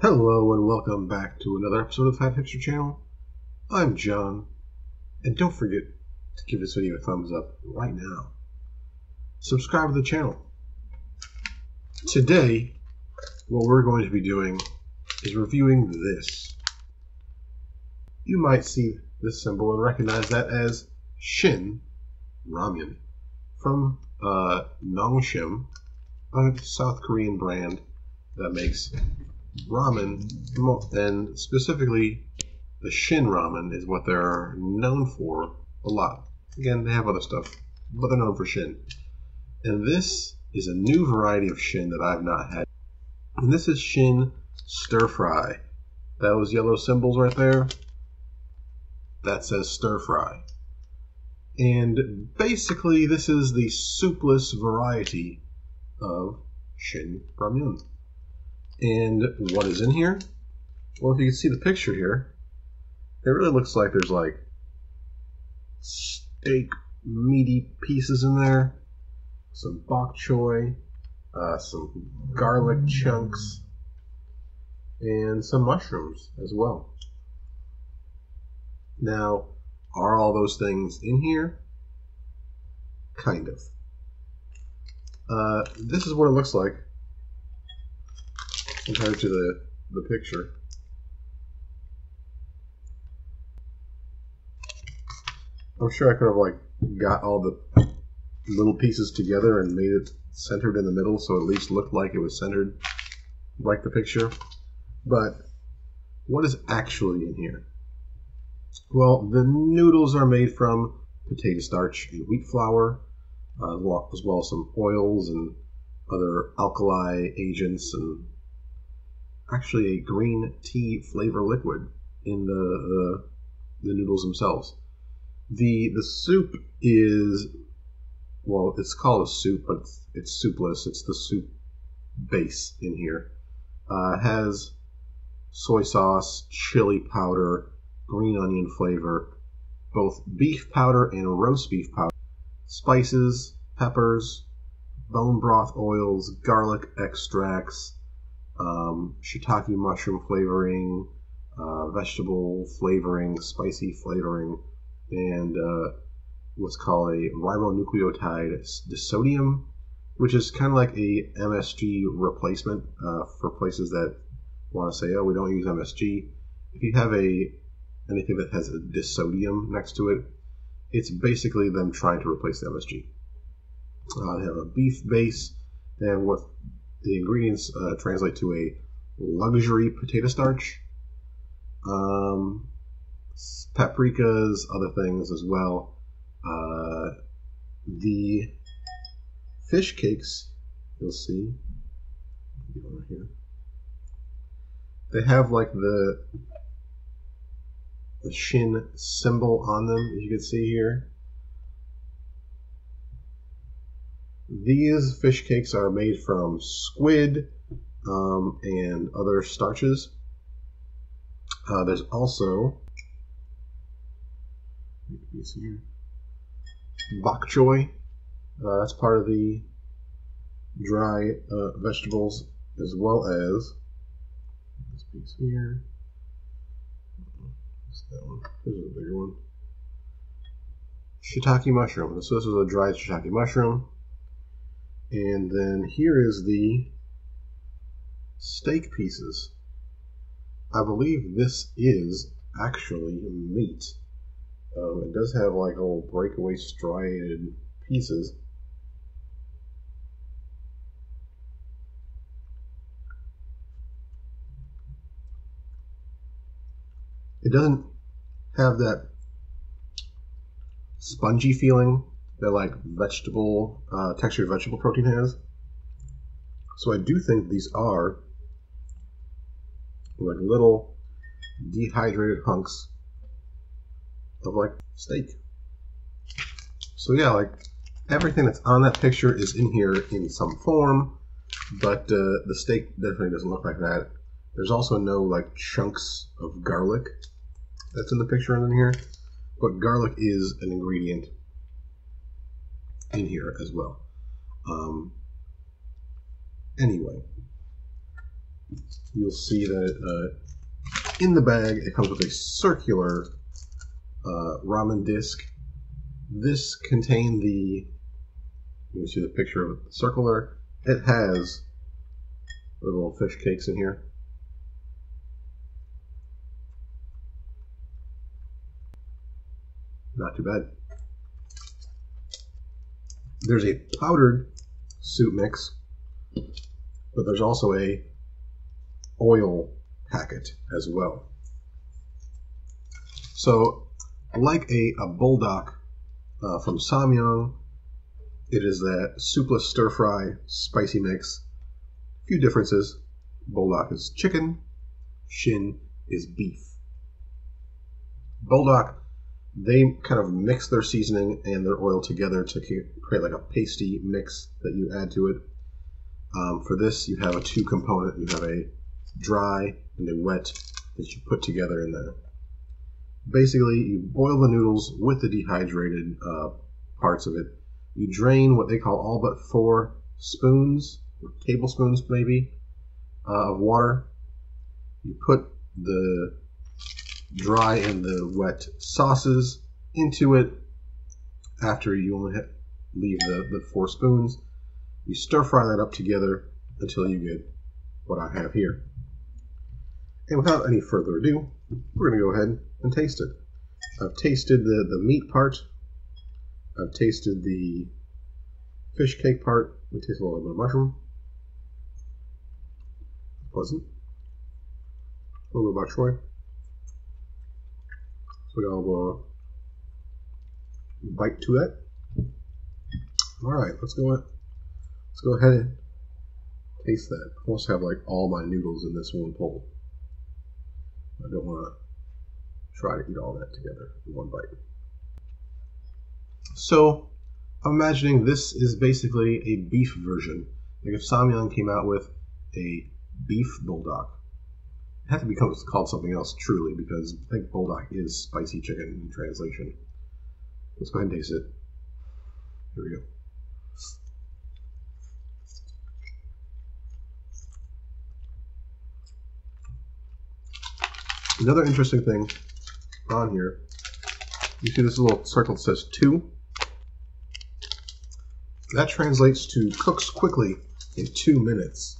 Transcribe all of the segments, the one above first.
Hello and welcome back to another episode of the Fat Hipster Channel. I'm John, and don't forget to give this video a thumbs up right now. Subscribe to the channel. Today, what we're going to be doing is reviewing this. You might see this symbol and recognize that as Shin Ramen from Nongshim, a South Korean brand that makes ramen, and specifically the Shin ramen is what they're known for a lot. Again, they have other stuff, but they're known for Shin. And this is a new variety of Shin that I've not had. And this is Shin Stir Fry. Those yellow symbols right there, that says Stir Fry. And basically, this is the soupless variety of Shin Ramen. And what is in here? Well, if you can see the picture here, it really looks like there's like steak meaty pieces in there, some bok choy, some garlic chunks, and some mushrooms as well. Now, are all those things in here? Kind of. This is what it looks like compared to the picture. I'm sure I could have like got all the little pieces together and made it centered in the middle so it at least looked like it was centered like the picture. But what is actually in here? Well, the noodles are made from potato starch and wheat flour, as well as some oils and other alkali agents, and actually a green tea flavor liquid in the noodles themselves. The soup is, well, it's called a soup, but it's soupless. It's the soup base in here. Has soy sauce, chili powder, green onion flavor, both beef powder and roast beef powder, spices, peppers, bone broth oils, garlic extracts, shiitake mushroom flavoring, vegetable flavoring, spicy flavoring, and what's called a ribonucleotide disodium, which is kind of like a MSG replacement for places that want to say, oh, we don't use MSG. If you have anything that has a disodium next to it, it's basically them trying to replace the MSG. They have a beef base, and what the ingredients translate to a luxury potato starch, paprikas, other things as well. The fish cakes, you'll see over here, they have like the Shin symbol on them, as you can see here. These fish cakes are made from squid and other starches. There's also bok choy. That's part of the dry vegetables, as well as this piece here. What's that one? This is a bigger one. Shiitake mushroom. So this is a dried shiitake mushroom. And then here is the steak pieces. I believe this is actually meat. It does have like little breakaway striated pieces. It doesn't have that spongy feeling that like vegetable, textured vegetable protein has. So I do think these are like little dehydrated hunks of like steak. So yeah, like everything that's on that picture is in here in some form, but the steak definitely doesn't look like that. There's also no like chunks of garlic that's in the picture and in here, but garlic is an ingredient in here as well. Anyway, you'll see that in the bag it comes with a circular ramen disc. This contained the, you can see the picture of the circular. It has little fish cakes in here. Not too bad. There's a powdered soup mix, but there's also a oil packet as well. So, like a buldak from Samyang, it is that soupless stir-fry spicy mix. A few differences. Buldak is chicken, Shin is beef. Buldak, they kind of mix their seasoning and their oil together to create like a pasty mix that you add to it. For this, you have a two-component. You have a dry and a wet that you put together in there. Basically, you boil the noodles with the dehydrated parts of it. You drain what they call all but 4 spoons, or tablespoons maybe, of water. You put the dry and the wet sauces into it. After you only leave the 4 spoons, you stir fry that up together until you get what I have here. And without any further ado, we're going to go ahead and taste it. I've tasted the meat part. I've tasted the fish cake part. We taste a little bit of mushroom. Pleasant. A little bit of bok choy. So we got a little bite to that. All right, let's go ahead and taste that. I almost have like all my noodles in this one bowl. I don't want to try to eat all that together in one bite. So I'm imagining this is basically a beef version. Like if Samyang came out with a beef buldak. It had to become called something else truly, because I think buldak is spicy chicken in translation. Let's go ahead and taste it. Here we go. Another interesting thing on here, you see this little circle that says 2. That translates to cooks quickly in 2 minutes.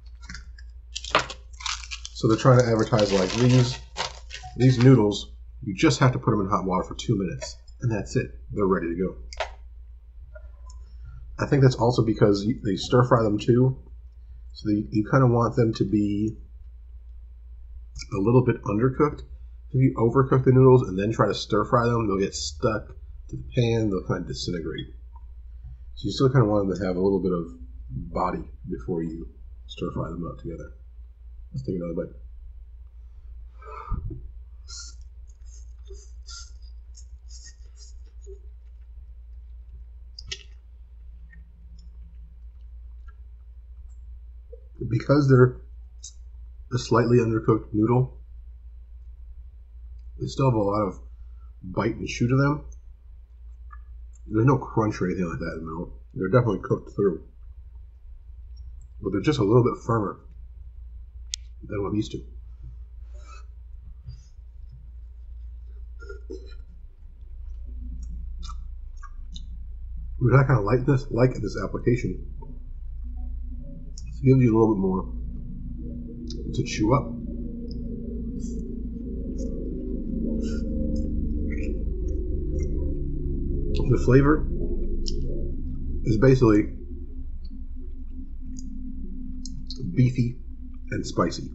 So they're trying to advertise like these noodles, you just have to put them in hot water for 2 minutes, and that's it. They're ready to go. I think that's also because they stir fry them too, so you kind of want them to be a little bit undercooked. If you overcook the noodles and then try to stir fry them, they'll get stuck to the pan, they'll kind of disintegrate. So you still kind of want them to have a little bit of body before you stir fry them up together. Let's take another bite. Because they're a slightly undercooked noodle, they still have a lot of bite and chew to them. There's no crunch or anything like that in the middle. They're definitely cooked through. But they're just a little bit firmer than what I'm used to. What I kind of like this application, it gives you a little bit more to chew up. The flavor is basically beefy and spicy.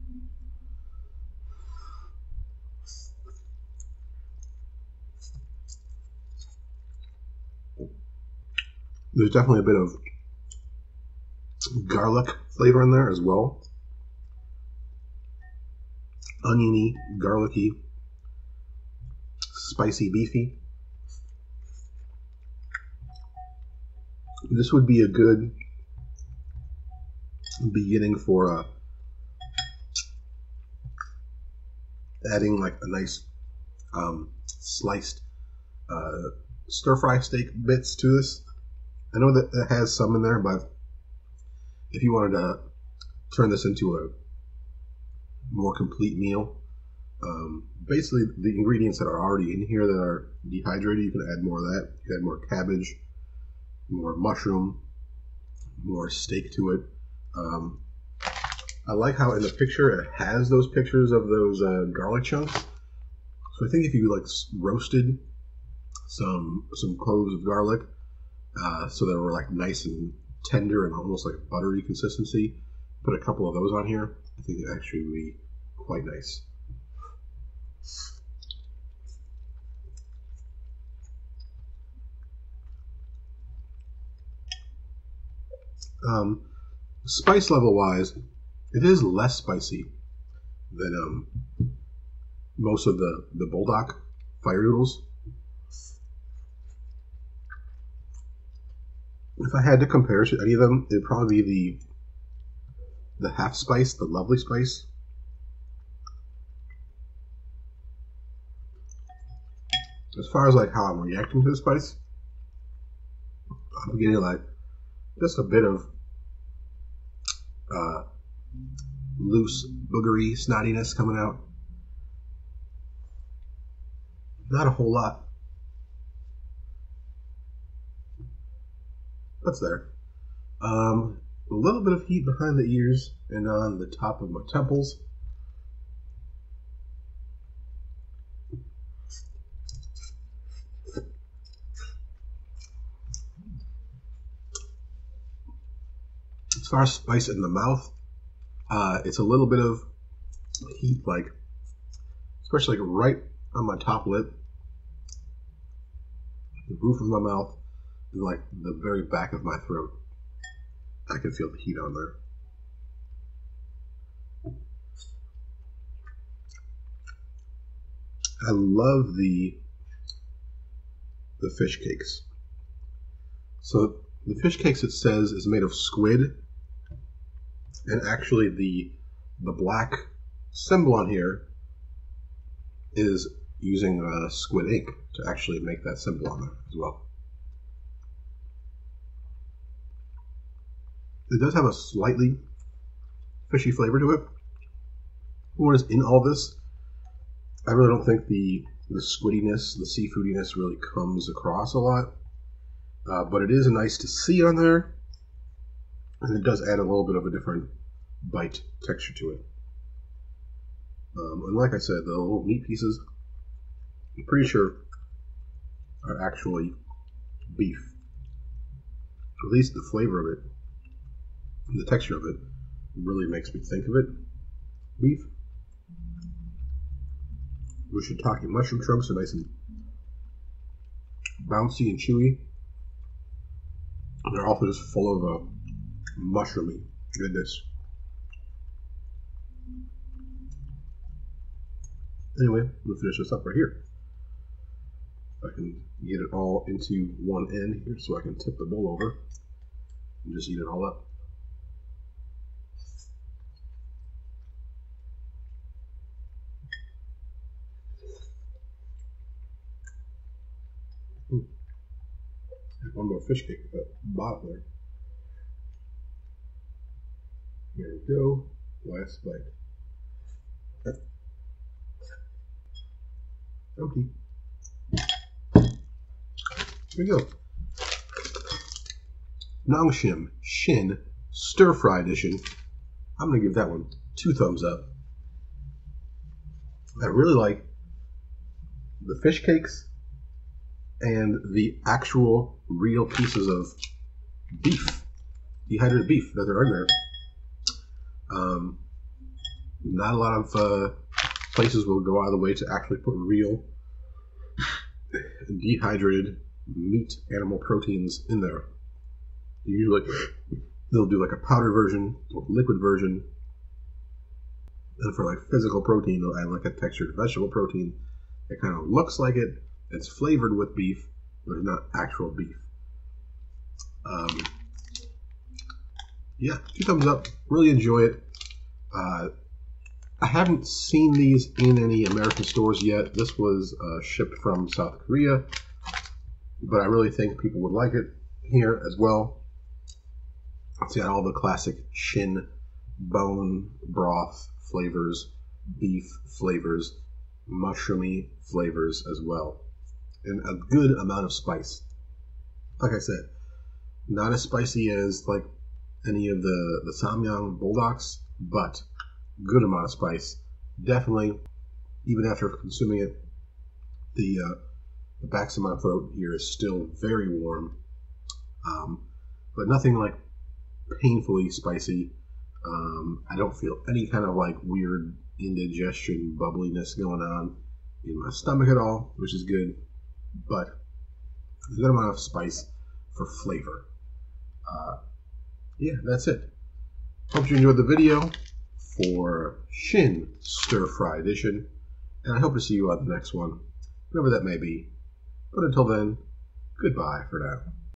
There's definitely a bit of garlic flavor in there as well. Oniony, garlicky, spicy, beefy. This would be a good beginning for adding like a nice sliced stir-fry steak bits to this. I know that it has some in there, but if you wanted to turn this into more complete meal. Basically, the ingredients that are already in here that are dehydrated, you can add more of that. You can add more cabbage, more mushroom, more steak to it. I like how in the picture it has those pictures of those garlic chunks. So I think if you like roasted some cloves of garlic, so they were like nice and tender and almost like buttery consistency, put a couple of those on here, I think it actually would be quite nice. Spice level wise, it is less spicy than most of the Bulldog fire noodles. If I had to compare to any of them, it'd probably be the half spice, the lovely spice. As far as like how I'm reacting to the spice, I'm getting like just a bit of loose, boogery snottiness coming out. Not a whole lot. That's there. A little bit of heat behind the ears and on the top of my temples. As far as spice in the mouth, it's a little bit of heat, like especially like right on my top lip, the roof of my mouth, and like the very back of my throat. I can feel the heat on there. I love the fish cakes. So the fish cakes, it says, is made of squid, and actually the black symbol on here is using squid ink to actually make that symbol on there as well. It does have a slightly fishy flavor to it. What is in all this, I really don't think the squidiness, the seafoodiness really comes across a lot. But it is nice to see on there, and it does add a little bit of a different bite texture to it. And like I said, the little meat pieces, I'm pretty sure, are actually beef. At least the flavor of it, and the texture of it, really makes me think of it. Beef. The shiitake mushroom chunks are nice and bouncy and chewy. And they're also just full of a mushroomy goodness. Anyway, I'm going to finish this up right here. I can get it all into one end here so I can tip the bowl over and just eat it all up. One more fish cake at the bottom there. Here we go. Last bite. Empty. Here we go. Nissin Shin Stir Fry Edition. I'm going to give that one 2 thumbs up. I really like the fish cakes and the actual real pieces of beef, dehydrated beef that are in there. Not a lot of places will go out of the way to actually put real dehydrated meat, animal proteins in there. Usually they'll do like a powder version or liquid version, and for like physical protein they'll add like a textured vegetable protein. It kind of looks like it. It's flavored with beef, but it's not actual beef. Yeah, 2 thumbs up. Really enjoy it. I haven't seen these in any American stores yet. This was shipped from South Korea, but I really think people would like it here as well. It's got all the classic Shin bone broth flavors, beef flavors, mushroomy flavors as well, and a good amount of spice. Like I said, not as spicy as like any of the Samyang bulldogs, but good amount of spice. Definitely, even after consuming it, the backs of my throat here is still very warm, but nothing like painfully spicy. I don't feel any kind of like weird indigestion bubbliness going on in my stomach at all, which is good, but a good amount of spice for flavor. Yeah, that's it. Hope you enjoyed the video for Shin Stir Fry Edition, and I hope to see you on the next one, whatever that may be. But until then, goodbye for now.